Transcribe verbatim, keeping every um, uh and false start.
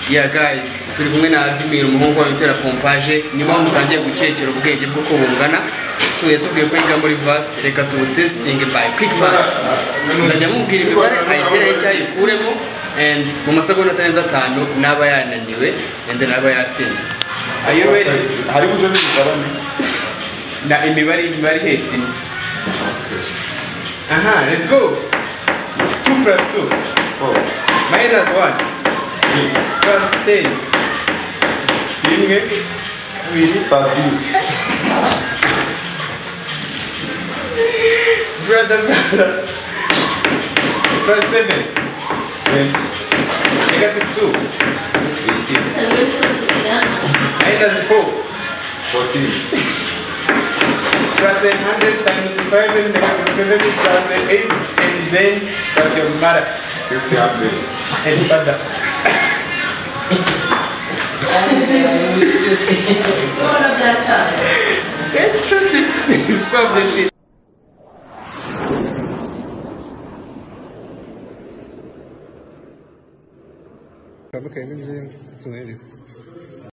Yeah guys, turi kumwe na Admir umuhungu wa utera pompage nyuma mutangiye gukekera ubwenge bwo kubungana. So yatubwiye ko yiga muri vast, reka tu testing by quick math. Ndajya mubwira imibare ayitera icyayikuremo and mu masegonda atarenza atanu naba yananiwe and naba yatsinzwe. Are you ready? Hari buze bigarame. Na imibare imibare hetsi. Aha, let's go. two plus two. four. Minus one. Plus ten. Rimwe. Kabiri. Thirteen. Brother, brother. Plus seven. Ten. Negative two. Eighteen. Minus four. Fourteen. Plus one hundred times five and negative seven plus eight and then plus your mother. Fifty hundred. And father. Let's try to stop the shit. Okay, let me